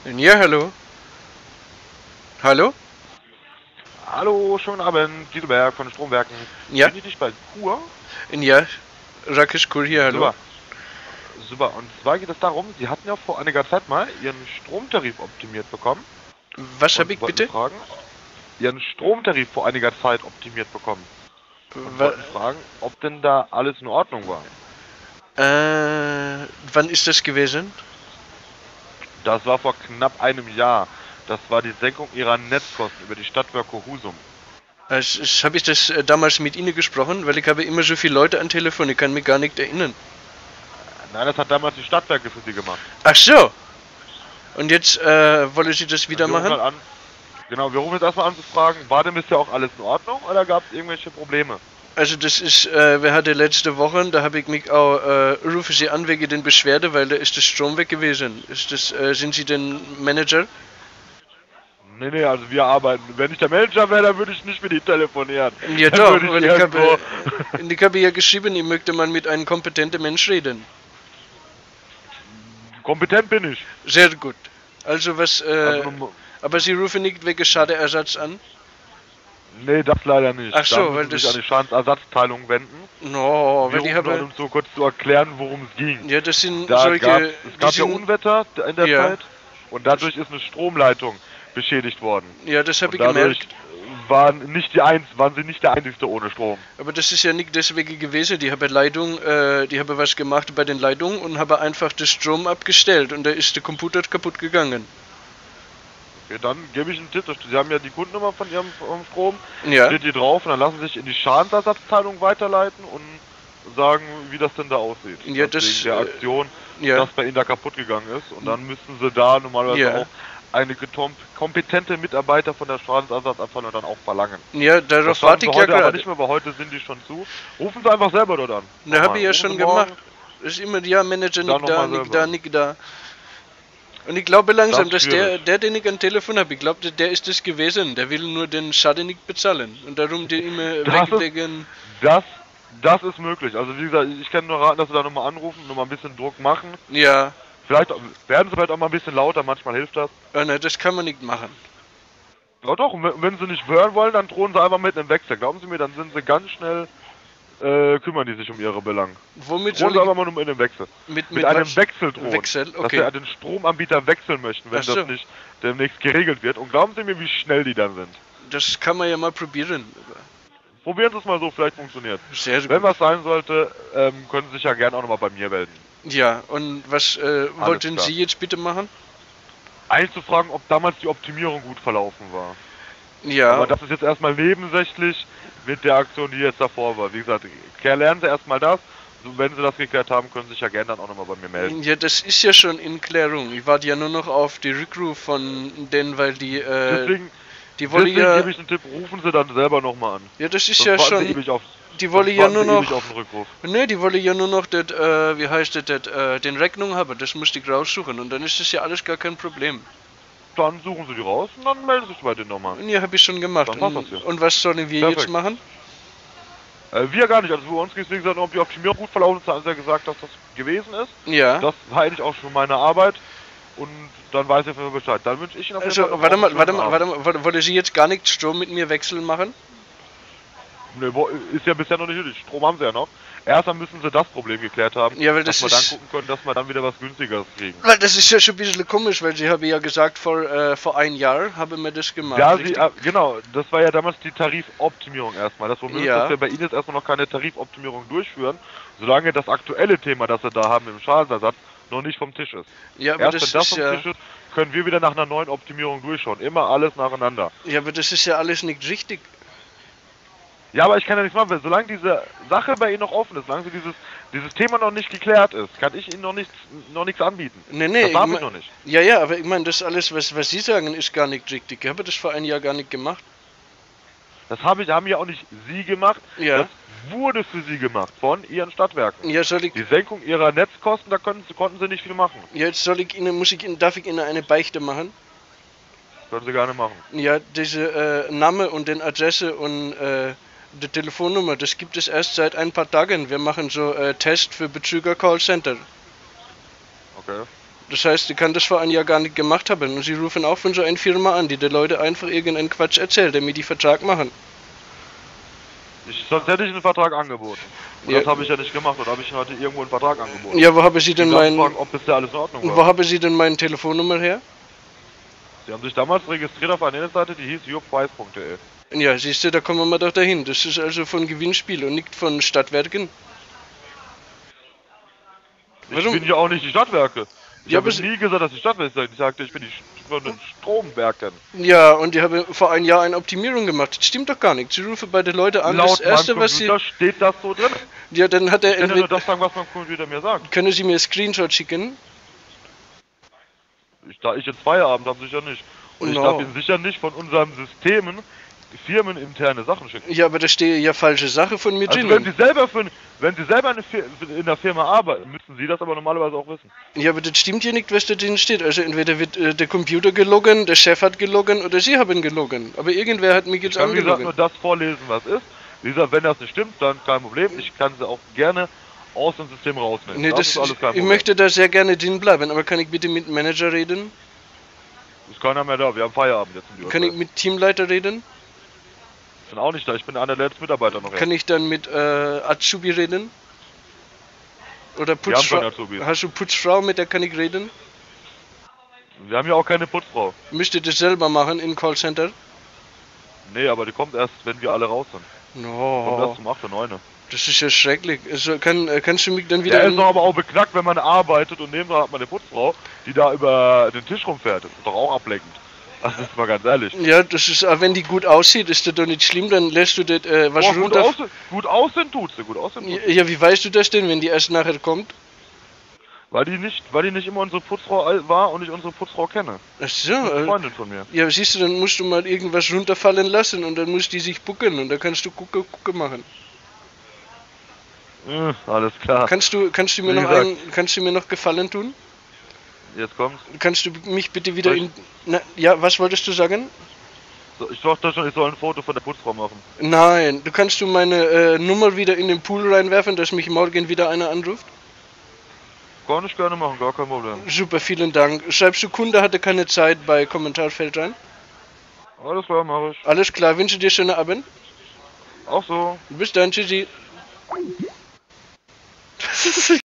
Ja, hallo. Hallo? Hallo, schönen Abend, Gieselberg von den Stromwerken. Ja? Bin ich nicht bei Kur? Ja, Rakesh Kur hier, hallo. Super, super. Und zwar geht es darum, Sie hatten ja vor einiger Zeit mal Ihren Stromtarif optimiert bekommen Was habe und ich wollten bitte? fragen, Ihren Stromtarif vor einiger Zeit optimiert bekommen und Wa wollten fragen, ob denn da alles in Ordnung war. wann ist das gewesen? Das war vor knapp einem Jahr. Das war die Senkung Ihrer Netzkosten über die Stadtwerke Husum. Habe ich das damals mit Ihnen gesprochen? Weil ich habe immer so viele Leute am Telefon, ich kann mich gar nicht erinnern. Nein, das hat damals die Stadtwerke für Sie gemacht. Ach so. Und jetzt wollen Sie das wieder Und wir rufen machen? halt an, genau, wir rufen jetzt erstmal an zu fragen, war denn bisher auch alles in Ordnung oder gab es irgendwelche Probleme? Also das ist, wir hatten letzte Woche, da habe ich mich auch, rufe Sie an wegen den Beschwerde, weil da ist der Strom weg gewesen. Sind Sie denn Manager? Nee, also wir arbeiten. Wenn ich der Manager wäre, dann würde ich nicht mit ihm telefonieren. Ja Dann doch, würde ich weil irgendwo... ich habe ja geschrieben, ich möchte mal mit einem kompetenten Mensch reden. Kompetent bin ich. Sehr gut. Also was, Also, aber Sie rufen nicht wegen Schadenersatz an? nee, das leider nicht. Ach Da so, weil müssen Sie sich an das, die Schadensersatzteilung wenden. no, Wir weil ich rufen an, habe, um so kurz zu erklären, worum es ging. ja, das sind Da solche, es die gab ja sind, Unwetter in der ja, Zeit und das, dadurch ist eine Stromleitung beschädigt worden. ja, das habe Und ich dadurch gemerkt. waren Sie nicht der Einzige ohne Strom. Aber das ist ja nicht deswegen gewesen. Die haben die haben was gemacht bei den Leitungen und haben einfach den Strom abgestellt und da ist der Computer kaputt gegangen. Okay, dann gebe ich einen Tipp. Sie haben ja die Kundennummer von Ihrem vom Strom, Ja, steht hier drauf und dann lassen Sie sich in die Schadensersatzteilung weiterleiten und sagen, wie das denn da aussieht. ja, Dass wegen das, der Aktion, ja, das bei Ihnen da kaputt gegangen ist. Und dann müssen Sie da normalerweise ja. auch eine kompetente Mitarbeiter von der Schadensersatzabteilung dann auch verlangen. Ja, Das darauf schaffen warte Sie ich ja heute aber gerade. nicht mehr, weil heute sind die schon zu. Rufen Sie einfach selber dort an. Da habe Nochmal. ich ja Rufen Sie schon gemacht. morgen Das ist immer, ja, Manager dann nicht da, nochmal nicht selber da, an. nicht da. Und ich glaube Das langsam, ist dass schwierig. den ich am Telefon habe, ich glaube, der ist es gewesen. Der will nur den Schaden nicht bezahlen. Und darum die immer Das ist, wegen, das, das ist möglich. Also wie gesagt, ich kann nur raten, dass Sie da nochmal anrufen, nochmal ein bisschen Druck machen. ja, Vielleicht werden Sie vielleicht auch mal ein bisschen lauter, manchmal hilft das. ne, das kann man nicht machen. Ja doch, und wenn Sie nicht hören wollen, dann drohen Sie einfach mit einem Wechsel. Glauben Sie mir, dann sind Sie ganz schnell, kümmern die sich um Ihre Belange. Womit Drohen soll Sie ich, einfach mal nur mit einem Wechsel. Mit mit einem was? Wechsel drohen. Wechsel, Dass Sie okay. den Stromanbieter wechseln möchten, Ach wenn das so, nicht demnächst geregelt wird. Und glauben Sie mir, wie schnell die dann sind. das kann man ja mal probieren. Probieren Sie es mal so, vielleicht funktioniert. Sehr Wenn gut. was sein sollte, können Sie sich ja gerne auch nochmal bei mir melden. Ja, und was Alles wollten klar. Sie jetzt bitte machen? Einzufragen, ob damals die Optimierung gut verlaufen war. Aber Ja, das ist jetzt erstmal nebensächlich mit der Aktion, die jetzt davor war. Wie gesagt, lernen Sie erstmal das. So, wenn Sie das geklärt haben, können Sie sich ja gerne dann auch nochmal bei mir melden. ja, das ist ja schon in Klärung. Ich warte ja nur noch auf die Rückruf von denen, weil Deswegen, die wolle deswegen ja, gebe ich einen Tipp, rufen Sie dann selber nochmal an. ja, das ist Sonst ja warten Sie schon, ewig auf, die wolle sonst ja warten nur Sie ewig noch, auf einen Rückruf. ne, die wolle ja nur noch das, wie heißt das, den Rechnung haben. Das musste ich raussuchen und dann ist das ja alles gar kein Problem. Dann suchen Sie die raus und dann melden Sie sich bei denen nochmal. Und ja, habe ich schon gemacht. Dann passt das hier. Und was sollen wir jetzt Perfekt. machen? Wir gar nicht. Also für uns geht es, wie gesagt, nur um die Optimierung gut verlaufen ist. Da haben Sie ja gesagt, dass das gewesen ist. Ja. Das war eigentlich auch schon meine Arbeit. Und dann weiß ich für Bescheid. Dann wünsche ich Ihnen auf jeden Also, Fall noch einen schönen Abend. wollte Sie jetzt gar nicht Strom mit mir wechseln machen? Ne, ist ja bisher noch nicht nötig. Strom haben Sie ja noch. Erst dann müssen Sie das Problem geklärt haben, Ja, weil dass das wir dann ist, gucken können, dass wir dann wieder was günstigeres kriegen. weil das ist ja schon ein bisschen komisch, weil Sie haben ja gesagt, vor ein Jahr haben wir das gemacht, Ja, richtig? genau, das war ja damals die Tarifoptimierung erstmal. Das Problem ist, dass Ja. wir bei Ihnen jetzt erstmal noch keine Tarifoptimierung durchführen, solange das aktuelle Thema, das Sie da haben im Schadensersatz, noch nicht vom Tisch ist. Ja, aber Erst das wenn das ist vom ja, Tisch ist, können wir wieder nach einer neuen Optimierung durchschauen. Immer alles nacheinander. ja, aber das ist ja alles nicht richtig. Ja, aber ich kann ja nichts machen, weil solange diese Sache bei Ihnen noch offen ist, solange dieses Thema noch nicht geklärt ist, kann ich Ihnen noch nichts anbieten. Nee, Das darf ich noch nicht. ja, aber ich meine, das alles, was Sie sagen, ist gar nicht richtig. Ich habe das vor ein Jahr gar nicht gemacht. Haben ja auch nicht Sie gemacht, das Ja. wurde für Sie gemacht von Ihren Stadtwerken. Ja, Die Senkung Ihrer Netzkosten, da konnten Sie nicht viel machen. jetzt darf ich Ihnen eine Beichte machen? Können Sie gerne machen. Ja, diese Name und den Adresse und die Telefonnummer, das gibt es erst seit ein paar Tagen. Wir machen so Test für Betrüger Callcenter. Okay. Das heißt, sie kann das vor einem Jahr gar nicht gemacht haben. Und sie rufen auch von so einer Firma an, die den Leuten einfach irgendeinen Quatsch erzählt, damit die Vertrag machen. Sonst hätte ich einen Vertrag angeboten. Und Ja. das habe ich ja nicht gemacht. Oder habe ich heute irgendwo einen Vertrag angeboten? Ja, wo haben Sie denn fragen, meinen... ob bisher alles in Ordnung war. Wo haben Sie denn meine Telefonnummer her? Sie haben sich damals registriert auf einer Internetseite, die hieß jobpreis.de. Ja, siehst du, da kommen wir doch dahin. Das ist also von Gewinnspiel und nicht von Stadtwerken. Ich bin ja auch nicht die Stadtwerke. Ich Ja, habe aber nie gesagt, dass ich Stadtwerke bin. Ich sagte, ich bin von den Stromwerken. Ja, und die haben vor einem Jahr eine Optimierung gemacht. Das stimmt doch gar nicht. Sie rufen bei den Leuten an, das Laut erste, meinem was sie... Computer steht das so drin. Ja, dann hat er... Ich kann ja nur das sagen, was mein Computer mir sagt. Können Sie mir einen Screenshot schicken? Da ich jetzt Feierabend habe, sicher nicht. Und ich No. darf Ihnen sicher nicht von unseren Systemen firmeninterne Sachen schicken. Ja, aber da steht ja falsche Sache von mir Also drin. wenn Sie selber in der Firma arbeiten, müssen Sie das aber normalerweise auch wissen. Ja, aber das stimmt ja nicht, was da drin steht. Also entweder wird der Computer geloggen, der Chef hat geloggen oder Sie haben geloggen. Aber irgendwer hat mich jetzt Ich kann, wie gesagt, angeloggen. nur das vorlesen, was ist. Wie gesagt, wenn das nicht stimmt, dann kein Problem. Ich kann sie auch gerne aus dem System rausnehmen. Nee, das ist alles kein ich Problem. möchte da sehr gerne drin bleiben, aber kann ich bitte mit dem Manager reden? Ist keiner mehr da, wir haben Feierabend jetzt um die Kann ich Uhrzeit. mit Teamleiter reden? Ich bin auch nicht da, ich bin einer der letzten Mitarbeiter noch. Kann ich dann mit Azubi reden? Oder Wir haben Putzfrau? keine Azubis. Hast du Putzfrau, mit der kann ich reden? Wir haben ja auch keine Putzfrau. Müsst ihr das selber machen im Callcenter? Nee, aber die kommt erst, wenn wir alle raus sind. Kommt No, erst zum 8. 9. das ist ja schrecklich. Also kannst du mich dann wieder... Der ist doch aber auch beknackt, wenn man arbeitet und nebenan hat man eine Putzfrau, die da über den Tisch rumfährt. Das ist doch auch ablenkend. Das ist mal ganz ehrlich. Ja, das ist, auch wenn die gut aussieht, ist das doch nicht schlimm, dann lässt du das was Boah, runter. gut aussehen tut sie, gut aussehen tut sie. Ja, wie weißt du das denn, wenn die erst nachher kommt? Weil die nicht immer unsere Putzfrau war und ich unsere Putzfrau kenne. Ach so. Das ist eine Freundin von mir. Ja, siehst du, dann musst du mal irgendwas runterfallen lassen und dann muss die sich bucken und dann kannst du gucke machen. Alles klar. Kannst du mir Wie noch gesagt. kannst du mir noch Gefallen tun? Jetzt kommt's. Kannst du mich bitte wieder Soll in... Na, ja, was wolltest du sagen? So, ich dachte schon, ich soll ein Foto von der Putzfrau machen. Nein, kannst du meine Nummer wieder in den Pool reinwerfen, dass mich morgen wieder einer anruft? Kann ich gerne machen, gar kein Problem. Super, vielen Dank. Schreibst du, Kunde hatte keine Zeit bei Kommentarfeld rein? Alles klar, mach ich. Alles klar, wünsche dir schönen Abend. Auch so. Bis dann, tschüssi.